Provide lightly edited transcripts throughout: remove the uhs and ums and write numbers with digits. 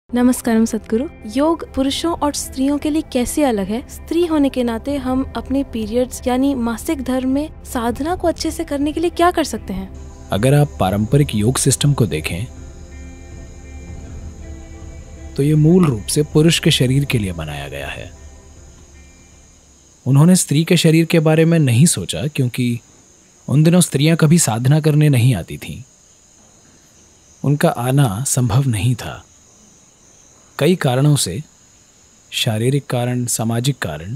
नमस्कारम सद्गुरु। योग पुरुषों और स्त्रियों के लिए कैसे अलग है? स्त्री होने के नाते हम अपने पीरियड्स यानी मासिक धर्म में साधना को अच्छे से करने के लिए क्या कर सकते हैं? अगर आप पारंपरिक योग सिस्टम को देखें तो ये मूल रूप से पुरुष के शरीर के लिए बनाया गया है। उन्होंने स्त्री के शरीर के बारे में नहीं सोचा क्योंकि उन दिनों स्त्रियां कभी साधना करने नहीं आती थीं। उनका आना संभव नहीं था। कई कारणों से, शारीरिक कारण, सामाजिक कारण,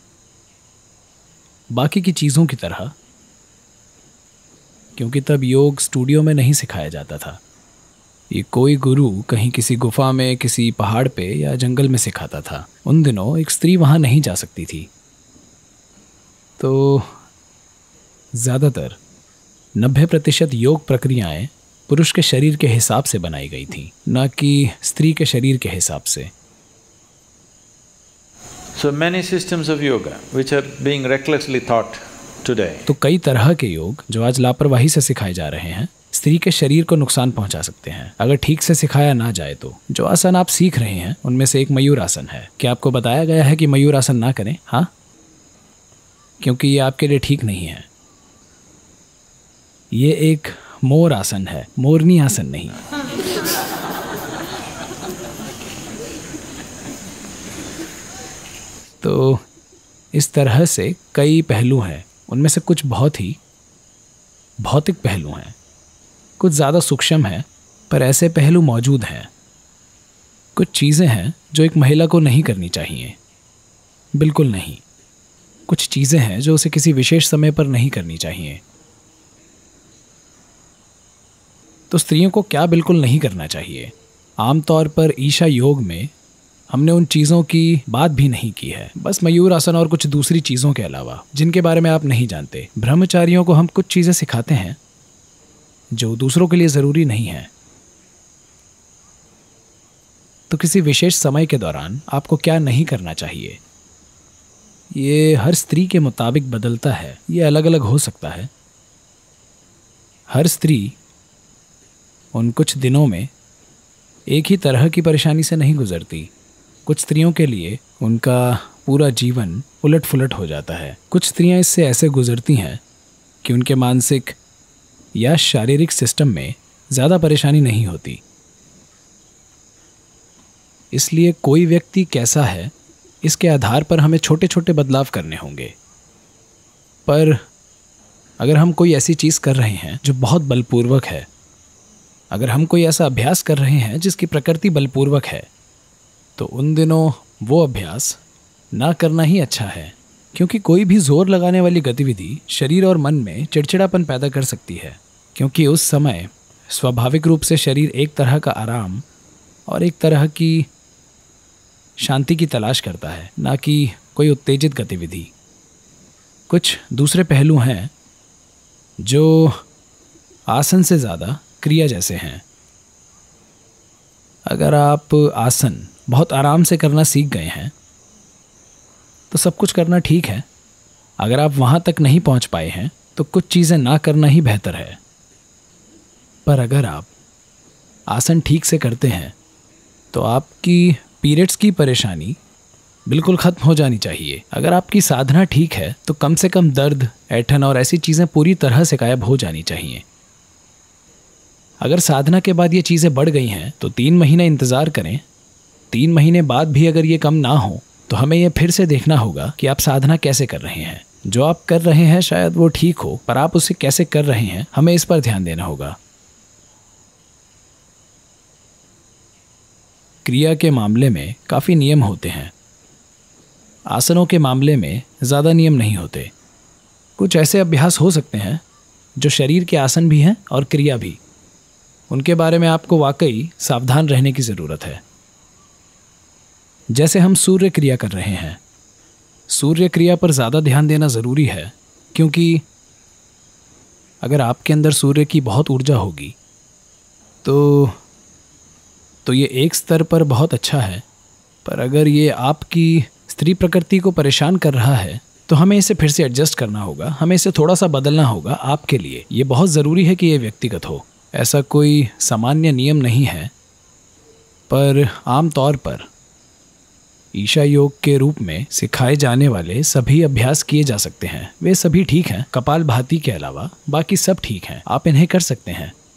बाकी की चीज़ों की तरह, क्योंकि तब योग स्टूडियो में नहीं सिखाया जाता था। ये कोई गुरु कहीं किसी गुफा में, किसी पहाड़ पे या जंगल में सिखाता था। उन दिनों एक स्त्री वहाँ नहीं जा सकती थी। तो ज़्यादातर 90% योग प्रक्रियाएं पुरुष के शरीर के हिसाब से बनाई गई थी, न कि स्त्री के शरीर के हिसाब से। So many systems of yoga which are being recklessly taught today. तो कई तरह के योग जो आज लापरवाही से सिखाए जा रहे हैं, स्त्री के शरीर को नुकसान पहुंचा सकते हैं अगर ठीक से सिखाया ना जाए तो। जो आसन आप सीख रहे हैं उनमें से एक मयूर आसन है। क्या आपको बताया गया है कि मयूर आसन ना करें? हाँ, क्योंकि ये आपके लिए ठीक नहीं है। ये एक मोर आसन है, मोरनी आसन नहीं। तो इस तरह से कई पहलू हैं। उनमें से कुछ बहुत ही भौतिक पहलू हैं, कुछ ज़्यादा सूक्ष्म हैं, पर ऐसे पहलू मौजूद हैं। कुछ चीज़ें हैं जो एक महिला को नहीं करनी चाहिए, बिल्कुल नहीं। कुछ चीज़ें हैं जो उसे किसी विशेष समय पर नहीं करनी चाहिए। तो स्त्रियों को क्या बिल्कुल नहीं करना चाहिए? आमतौर पर ईशा योग में हमने उन चीज़ों की बात भी नहीं की है, बस मयूर आसन और कुछ दूसरी चीज़ों के अलावा जिनके बारे में आप नहीं जानते। ब्रह्मचारियों को हम कुछ चीज़ें सिखाते हैं जो दूसरों के लिए ज़रूरी नहीं है। तो किसी विशेष समय के दौरान आपको क्या नहीं करना चाहिए, ये हर स्त्री के मुताबिक बदलता है। ये अलग अलग हो सकता है। हर स्त्री उन कुछ दिनों में एक ही तरह की परेशानी से नहीं गुजरती। कुछ स्त्रियों के लिए उनका पूरा जीवन उलट फुलट हो जाता है। कुछ स्त्रियां इससे ऐसे गुजरती हैं कि उनके मानसिक या शारीरिक सिस्टम में ज़्यादा परेशानी नहीं होती। इसलिए कोई व्यक्ति कैसा है, इसके आधार पर हमें छोटे छोटे बदलाव करने होंगे। पर अगर हम कोई ऐसी चीज़ कर रहे हैं जो बहुत बलपूर्वक है, अगर हम कोई ऐसा अभ्यास कर रहे हैं जिसकी प्रकृति बलपूर्वक है, तो उन दिनों वो अभ्यास ना करना ही अच्छा है। क्योंकि कोई भी जोर लगाने वाली गतिविधि शरीर और मन में चिड़चिड़ापन पैदा कर सकती है। क्योंकि उस समय स्वाभाविक रूप से शरीर एक तरह का आराम और एक तरह की शांति की तलाश करता है, ना कि कोई उत्तेजित गतिविधि। कुछ दूसरे पहलू हैं जो आसन से ज़्यादा क्रिया जैसे हैं। अगर आप आसन बहुत आराम से करना सीख गए हैं तो सब कुछ करना ठीक है। अगर आप वहाँ तक नहीं पहुँच पाए हैं तो कुछ चीज़ें ना करना ही बेहतर है। पर अगर आप आसन ठीक से करते हैं तो आपकी पीरियड्स की परेशानी बिल्कुल ख़त्म हो जानी चाहिए। अगर आपकी साधना ठीक है तो कम से कम दर्द, ऐंठन और ऐसी चीज़ें पूरी तरह से गायब हो जानी चाहिए। अगर साधना के बाद ये चीज़ें बढ़ गई हैं तो 3 महीने इंतज़ार करें। 3 महीने बाद भी अगर ये कम ना हो तो हमें ये फिर से देखना होगा कि आप साधना कैसे कर रहे हैं। जो आप कर रहे हैं शायद वो ठीक हो, पर आप उसे कैसे कर रहे हैं, हमें इस पर ध्यान देना होगा। क्रिया के मामले में काफ़ी नियम होते हैं। आसनों के मामले में ज़्यादा नियम नहीं होते। कुछ ऐसे अभ्यास हो सकते हैं जो शरीर के आसन भी हैं और क्रिया भी। उनके बारे में आपको वाकई सावधान रहने की ज़रूरत है। जैसे हम सूर्य क्रिया कर रहे हैं, सूर्य क्रिया पर ज़्यादा ध्यान देना ज़रूरी है, क्योंकि अगर आपके अंदर सूर्य की बहुत ऊर्जा होगी तो ये एक स्तर पर बहुत अच्छा है। पर अगर ये आपकी स्त्री प्रकृति को परेशान कर रहा है तो हमें इसे फिर से एडजस्ट करना होगा, हमें इसे थोड़ा सा बदलना होगा आपके लिए। ये बहुत ज़रूरी है कि ये व्यक्तिगत हो। ऐसा कोई सामान्य नियम नहीं है पर आम तौर पर ईशा योग के रूप में सिखाए जाने वाले सभी अभ्यास किए जा सकते हैं। वे सभी ठीक हैं, कपालभाति के अलावा बाकी सब ठीक हैं, आप इन्हें कर सकते हैं।